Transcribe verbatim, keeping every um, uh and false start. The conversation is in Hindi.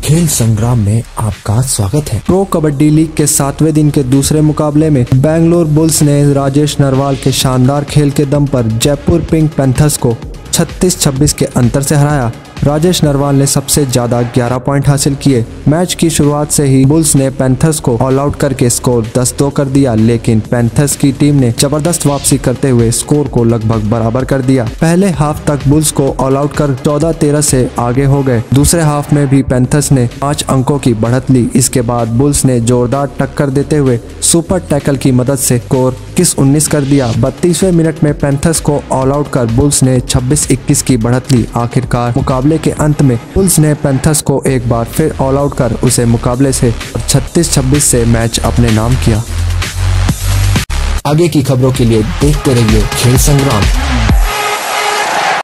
खेल संग्राम में आपका स्वागत है। प्रो कबड्डी लीग के सातवें दिन के दूसरे मुकाबले में बेंगलोर बुल्स ने राजेश नरवाल के शानदार खेल के दम पर जयपुर पिंक पैंथर्स को छत्तीस छब्बीस के अंतर से हराया। राजेश नरवाल ने सबसे ज्यादा ग्यारह पॉइंट हासिल किए। मैच की शुरुआत से ही बुल्स ने पैंथर्स को ऑल आउट करके स्कोर दस दो कर दिया, लेकिन पैंथर्स की टीम ने जबरदस्त वापसी करते हुए स्कोर को लगभग बराबर कर दिया। पहले हाफ तक बुल्स को ऑल आउट कर चौदह तेरह से आगे हो गए। दूसरे हाफ में भी पैंथर्स ने पाँच अंकों की बढ़त ली। इसके बाद बुल्स ने जोरदार टक्कर देते हुए सुपर टैकल की मदद से स्कोर इक्कीस उन्नीस कर दिया। बत्तीसवें मिनट में पैंथर्स को ऑल आउट कर बुल्स ने छब्बीस इक्कीस की बढ़त ली। आखिरकार मुकाबले के अंत में बुल्स ने पैंथर्स को एक बार फिर ऑल आउट कर उसे मुकाबले से छत्तीस छब्बीस से मैच अपने नाम किया। आगे की खबरों के लिए देखते रहिए खेल संग्राम।